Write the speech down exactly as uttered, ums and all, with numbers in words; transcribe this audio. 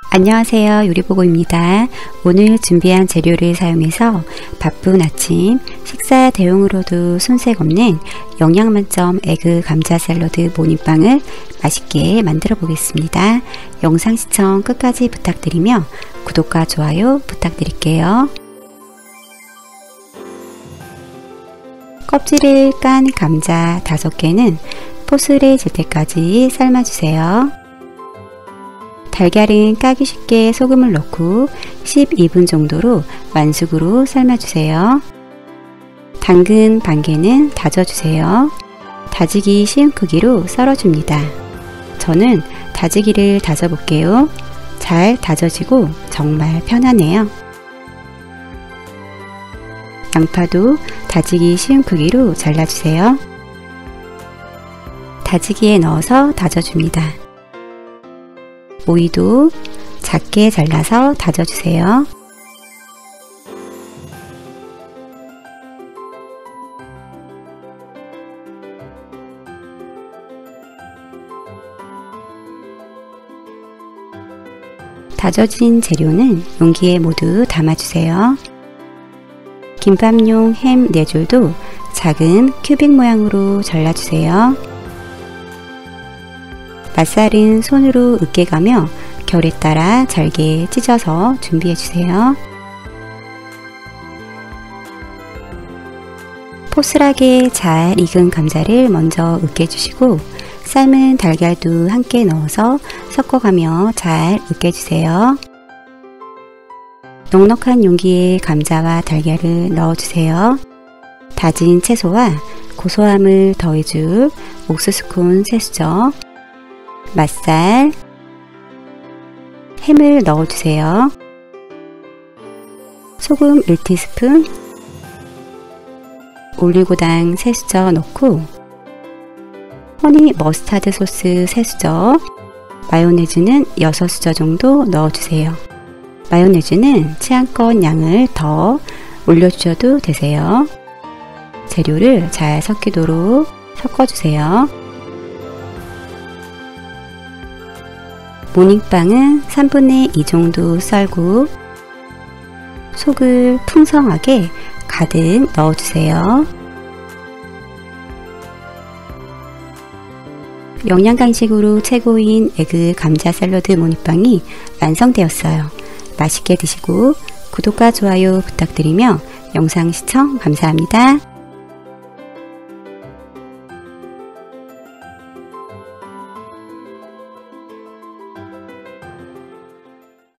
안녕하세요, 요리보고입니다. 오늘 준비한 재료를 사용해서 바쁜 아침 식사 대용으로도 손색 없는 영양 만점 에그 감자 샐러드 모닝빵을 맛있게 만들어 보겠습니다. 영상 시청 끝까지 부탁드리며 구독과 좋아요 부탁드릴게요. 껍질을 깐 감자 다섯 개는 포슬해질 때까지 삶아주세요. 달걀은 까기 쉽게 소금을 넣고 십이 분 정도로 완숙으로 삶아주세요. 당근 반 개는 다져주세요. 다지기 쉬운 크기로 썰어줍니다. 저는 다지기를 다져볼게요. 잘 다져지고 정말 편하네요. 양파도 다지기 쉬운 크기로 잘라주세요. 다지기에 넣어서 다져줍니다. 오이도 작게 잘라서 다져주세요. 다져진 재료는 용기에 모두 담아주세요. 김밥용 햄 네 줄도 작은 큐빅 모양으로 잘라주세요. 맛살은 손으로 으깨가며 결에 따라 잘게 찢어서 준비해주세요. 포슬하게 잘 익은 감자를 먼저 으깨주시고 삶은 달걀도 함께 넣어서 섞어가며 잘 으깨주세요. 넉넉한 용기에 감자와 달걀을 넣어주세요. 다진 채소와 고소함을 더해줄 옥수수콘 세 수저, 맛살, 햄을 넣어주세요. 소금 일 티스푼, 올리고당 세 수저 넣고 허니 머스타드 소스 세 수저, 마요네즈는 여섯 수저 정도 넣어주세요. 마요네즈는 취향껏 양을 더 올려주셔도 되세요. 재료를 잘 섞이도록 섞어주세요. 모닝빵은 삼분의 이 정도 썰고 속을 풍성하게 가득 넣어주세요. 영양간식으로 최고인 에그 감자 샐러드 모닝빵이 완성되었어요. 맛있게 드시고 구독과 좋아요 부탁드리며 영상 시청 감사합니다.